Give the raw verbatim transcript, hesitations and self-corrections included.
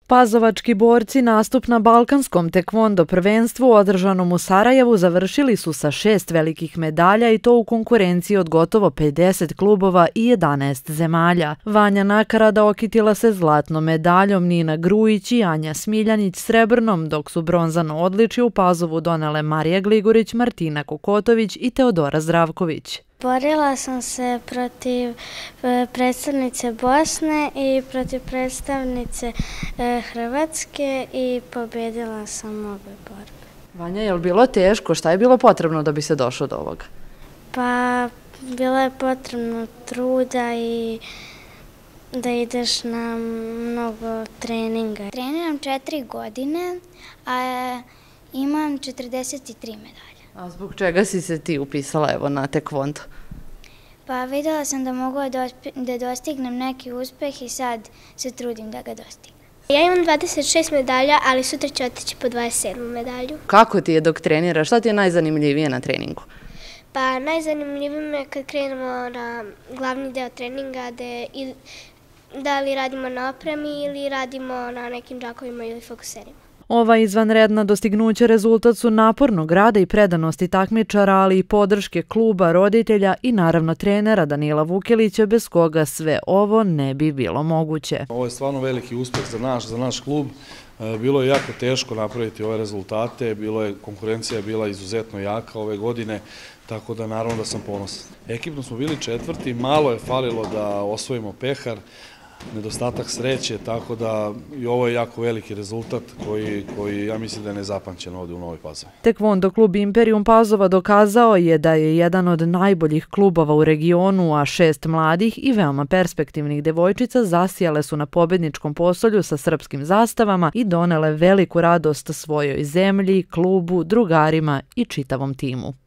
Pazovački borci nastup na Balkanskom tekvondo prvenstvu održanom u Sarajevu završili su sa šest velikih medalja i to u konkurenciji od gotovo pedeset klubova i jedanaest zemalja. Vanja Nakarada okitila se zlatnom medaljom, Nina Grujić i Anja Smiljanić srebrnom, dok su bronzano odličje u Pazovu donele Marija Gligorić, Martina Kokotović i Teodora Zdravković. Borila sam se protiv predstavnice Bosne i protiv predstavnice Hrvatske i pobjedila sam obe borbe. Vanja, je li bilo teško? Šta je bilo potrebno da bi se došlo do ovoga? Pa, bilo je potrebno truda i da ideš na mnogo treninga. Treniram četiri godine, a imam četrdeset tri medalje. A zbog čega si se ti upisala evo na tekvondo? Pa vidjela sam da mogu da dostignem neki uspeh i sad se trudim da ga dostignem. Ja imam dvadeset šest medalja, ali sutra ću otići po dvadeset sedmu medalju. Kako ti je dok treniraš? Šta ti je najzanimljivije na treningu? Pa najzanimljivije je kad krenemo na glavni deo treninga, da li radimo na opremi ili radimo na nekim džakovima ili fokuserima. Ova izvanredna dostignuća rezultat su napornog rada i predanosti takmičara, ali i podrške kluba, roditelja i naravno trenera Danila Vukelića, bez koga sve ovo ne bi bilo moguće. Ovo je stvarno veliki uspeh za naš, za naš klub. Bilo je jako teško napraviti ove rezultate, bilo je, konkurencija je bila izuzetno jaka ove godine, tako da naravno da sam ponosan. Ekipno smo bili četvrti, malo je falilo da osvojimo pehar, nedostatak sreće, tako da i ovo je jako veliki rezultat koji, koji ja mislim da je nezapamćen ovdje u Novoj Pazovi. Tekvondo klub Imperium Pazova dokazao je da je jedan od najboljih klubova u regionu, a šest mladih i veoma perspektivnih devojčica zasijale su na pobedničkom postolju sa srpskim zastavama i donele veliku radost svojoj zemlji, klubu, drugarima i čitavom timu.